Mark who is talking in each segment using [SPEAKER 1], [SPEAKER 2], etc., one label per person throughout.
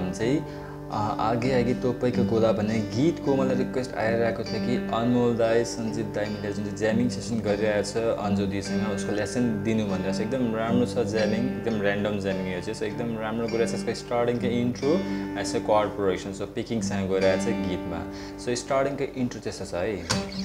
[SPEAKER 1] भने चाहिँ आगे आगे तोपैको गोला भन्ने गीतको मलाई रिक्वेस्ट आइरहेको थियो कि अनमोल दाई सञ्जीव दाई मिलेर जुन चाहिँ ज्यामिङ सेसन गरिरहेको छ अन्जु दिसँग उसको लेसन दिनु भनेर चाहिँ एकदम राम्रो छ ज्यामिङ एकदम ऱ्यान्डम ज्यामिङ यो चाहिँ एकदम राम्रो गरिरहेको छ। यसको स्टार्टिङको इन्ट्रो यसो कर्ड प्रोडक्सन सो पिकिङसँग गरिरहेको छ गीतमा। सो स्टार्टिङको इन्ट्रो त्यस्तो छ है।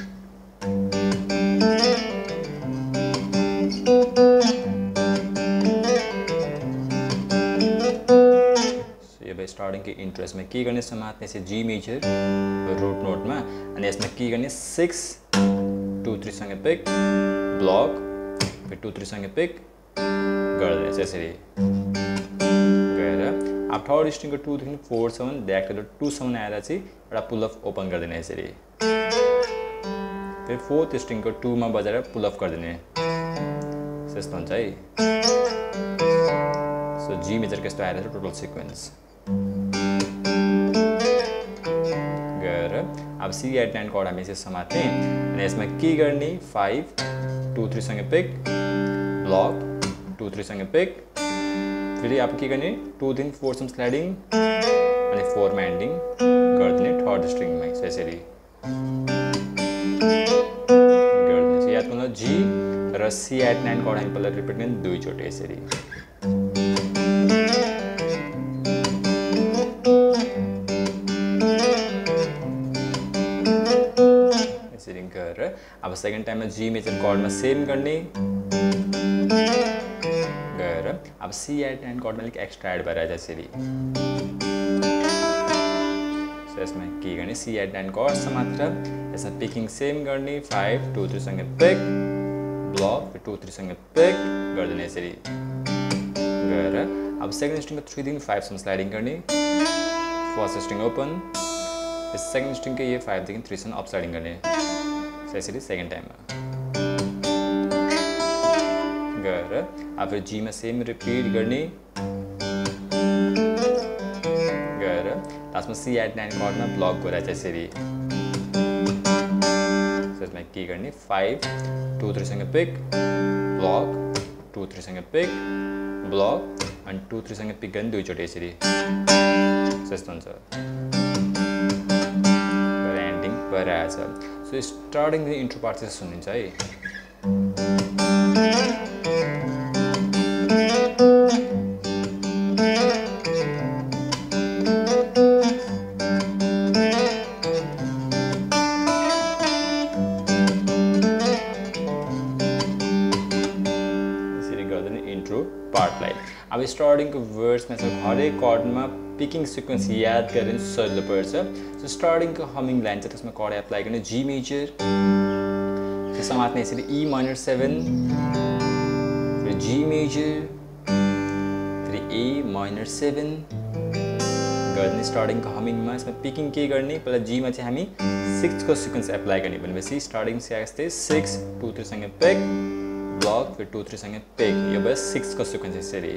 [SPEAKER 1] स्टार्टिङ के इन्ट्रेस्ट में के गर्ने समात्ने चाहिँ जी मेजर रूट नोट में अनि यसमा के गर्ने 6 2 3 सँगै पिक ब्लक फिर 2 3 सँगै पिक गर्दै चाहिँ यसरी गएर अब थर्ड स्ट्रिङ को 2 देखि 4 सम्म ब्याक टु 2 सम्म आएर चाहिँ एउटा पुल अफ ओपन गर्दिने यसरी। फिर फोर्थ स्ट्रिङ को 2 मा बजाएर पुल अफ गर्दिने त्यस्तो हुन्छ है। सो जी मेजर कस्तो आएर टोटल सिक्वेन्स अब सी एट 9 कोड हामी चाहिँ समात्ने अनि यसमा के गर्ने 5 2 3 सँगै पिक ब्लक 2 3 सँगै पिक फेरि अब के गर्ने 2 देखि 4 सम्म स्लाइडिङ अनि 4 मा एन्डिङ गर्दिने थर्ड स्ट्रिङमा यसरी गर्दिने चाहिँ याद गर्नु जी र सी एट 9 कोड हामी पहिला रिपिट गर्ने दुई चोटि यसरी। अब सेकेंड टाइम में जी मेजर कॉर्ड में सेम करने गएर अब सी एट 9 कॉर्ड में एक एक्स्ट्रा ऐड भएर जैसे भी इसमें के गर्ने सी एट 9 कॉर्ड से मात्र यसमा पिकिङ सेम गर्ने 5 2 3 सँगै पिक ब्लक फिर 2 3 सँगै पिक गर्दिने यसरी गएर अब सेकेन्ड स्ट्रिङ को 3 देखि 5 सम्म स्लाइडिङ गर्ने first string open second string को ये 5 देखि 3 सम्म अप स्लाइडिङ गर्ने यसरी सेकेन्ड टाइममा गएर अब फिर जी में सेम रिपीट गर्ने गएर लास्टमा सी एट 9 कॉर्डमा ब्लक गरेर यसरी त्यसमा के गर्ने 5 2 3 सँगै पिक ब्लक 2 3 सँगै पिक ब्लक अनि 2 3 सँगै पिक गर्ने दुईचोटि यसरी त्यस्तो हुन्छ एन्डिङ भइरहेछ। सो स्टार्टिङ इन्ट्रो पार्ट चाहिँ सुनिन्छ है। यसरी गर्दैन इन्ट्रो पार्टलाई। अब स्टार्टिङको वर्ड्समा चाहिँ हरेक कर्डमा पिकिङ सिक्वेन्स याद गरेर सजिलो पर्छ। सो स्टार्टिङको हमिङ लाइन चाहिँ त्यसमा कर्ड एप्लाई गर्ने जी मेजर फिर समात्ने यसरी ई माइनर 7 फिर जी मेजर फिर ए माइनर 7 गर्ने स्टार्टिङको हमिङमा यसमा पिकिङ के गर्ने पहिला जी मा चाहिँ हामी 6 को सिक्वेन्स एप्लाई गर्ने भनेपछि स्टार्टिङ चाहिँ यस्तै 6 2 3 सँगै पिक ब्लक फिर 2 3 सँगै पिक यो भयो 6 को सिक्वेन्स यसरी।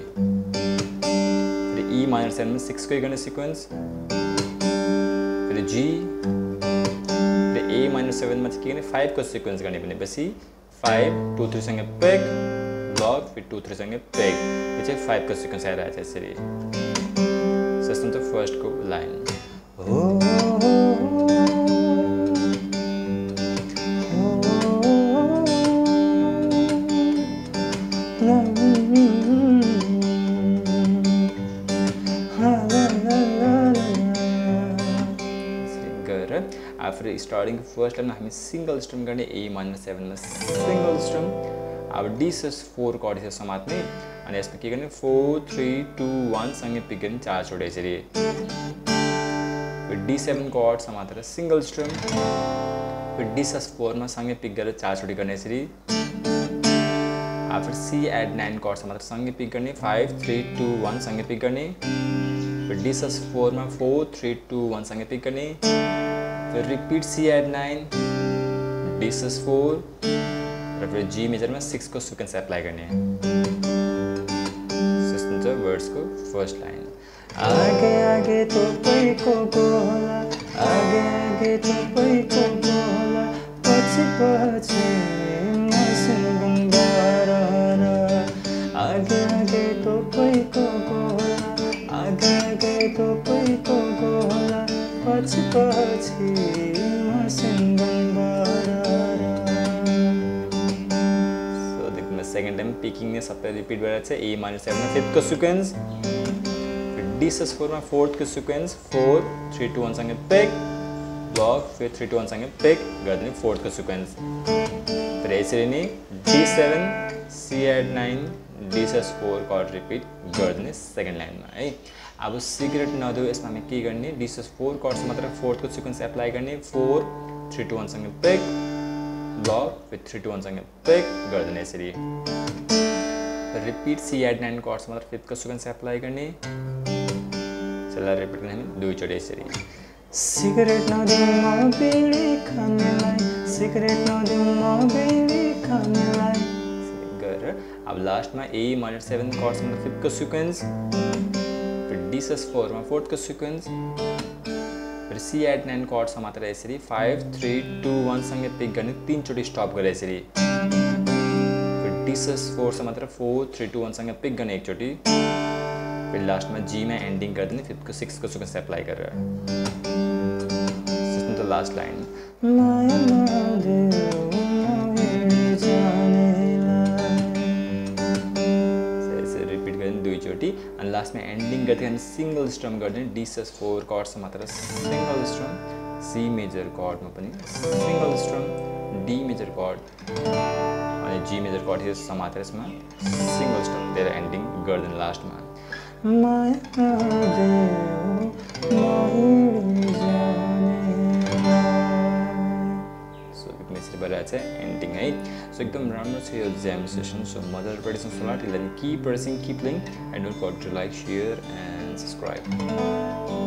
[SPEAKER 1] ई माइनर 7 में 6 को गर्ने सिक्वेन्स फिर जी फिर ए माइनर 7 में के गर्ने 5 को सिक्वेन्स गर्ने भनेपछि 5 2 3 सँगै पिक ब्लक फिर 2 3 सँगै पिक यो चाहिँ 5 को सिक्वेन्स आइरहेछ यसरी। सिस्टम चाहिँ फर्स्ट को लाइन फिर स्टार्टिङ फर्स्ट लाइन हामी सिंगल स्ट्रम गर्ने ए माइनर 7 में सिंगल स्ट्रम अब डी सस 4 कॉर्ड से समात्ने अनि यसमा के गर्ने 4 3 2 1 सँगै पिक गर्ने 4 चोटि यसरी फिर D7 कॉर्ड समातेर सिंगल स्ट्रम फिर D सस 4 मा सँगै पिक गरेर 4 चोटि गर्ने यसरी फिर C एड 9 कॉर्ड समातेर सँगै पिक गर्ने 5 3 2 1 सँगै पिक गर्ने फिर D सस 4 मा 4 3 2 1 सँगै पिक गर्ने फिर repeat C add 9 D sus 4 र फिर G मेजर में 6 को सिक्वेन्स एप्लाई गर्ने सिस्टम छ वर्ड्स को फर्स्ट लाइन आगे आगे तोपै को गोला आगे आगे तोपै को गोला पछि पछि मौसम गंगारा आगे आगे तोपै को गोला आगे आगे तपाईँको गोला पछि पछि सो देखिनु सेकेन्ड टाइम पिकिङ नै सबै रिपिट भएर चाहिँ ए माइनर 7 मा 5th को सिक्वेन्स, डी सस 4 मा 4th को सिक्वेन्स 4 3 2 1 सँगै पिक ब्लक, फिर 3 2 1 सँगै पिक गर्दिने 4th को सिक्वेन्स, फिर यसरी नै D7 C add 9 D sus 4 chord repeat गर्दिने सेकेन्ड लाइनमा है। अब सिगरेट नदेऊ यसमा हामी के गर्ने, D सस 4 कॉर्ड से मात्र 4th को सिक्वेन्स एप्लाई गर्ने, 4 3 2 1 सँगै पिक ब्लक, फिर 3 2 1 सँगै पिक गर्दिने यसरी, रिपिट C add 9 कॉर्ड से मात्र 5th को सिक्वेन्स एप्लाई गर्ने, चला रिपिट गर्ने हामी दुई चोटि यसरी, सिगरेट नदेऊ म बिडी खानेलाई, सिगरेट नदेऊ म बिडी खानेलाई गरेर अब लास्टमा ए माइनर 7 कॉर्ड से 5th को सिक्वेन्स, फिर डी सस 4 मा 4th को सिक्वेन्स, फिर सी एड 9 कॉर्ड से मात्र यसरी 5 3 2 1 सँगै पिक गर्ने, 3 चोटि स्टप गरेर यसरी, फिर डी सस 4 से मात्र 4 3 2 1 सँगै पिक गर्ने एक चोटि, फिर लास्टमा जी मा एन्डिङ गर्दिने 5th को 6th को सिक्वेन्स एप्लाई गरेर, सिस्टम द लास्ट लाइन माया नदेऊ दुईचोटि अनि लास्टमा एन्डिङ गर्दै सिंगल स्ट्रम गर्दिने, डी सस 4 कॉर्ड से मात्र सिंगल स्ट्रम, सी मेजर कॉर्डमा पनि single strum, D major chord अनि जी मेजर कॉर्ड समातेर यसमा सिंगल स्ट्रम दिएर एन्डिङ गर्दिने लास्टमा माया नदेऊ नहिँडी जानेलाई। सो यसरी भइरहेको छ एन्डिङ है। सो एकदम राम्रो छ यो ज्याम सेसन। सो मजाले प्र्याक्टिस गर्नु होला। Till then keep practicing, keep playing, and don't forget to like, share and subscribe.